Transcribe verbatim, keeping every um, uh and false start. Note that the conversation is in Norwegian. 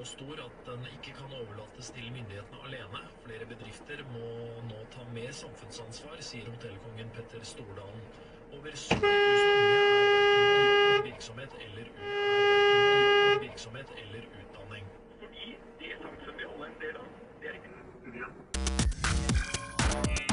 så stor at den ikke kan overlates til myndighetene alene. Flere bedrifter må nå ta mer samfunnsansvar, sier hotellkongen Petter Stordalen. Over sytti tusen unge er verken i virksomhet eller, er i virksomhet eller utdanning. Fordi det samfunnet vi alle er en del av, det er ikke